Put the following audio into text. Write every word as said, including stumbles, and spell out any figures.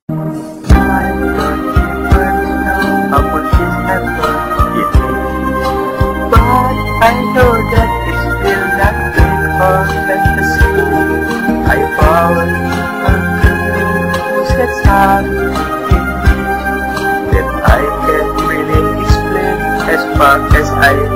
I thought you would know how much is ever you need, but I know that it's still not real or fantasy. I found a news that's hard that I can't really explain as far as I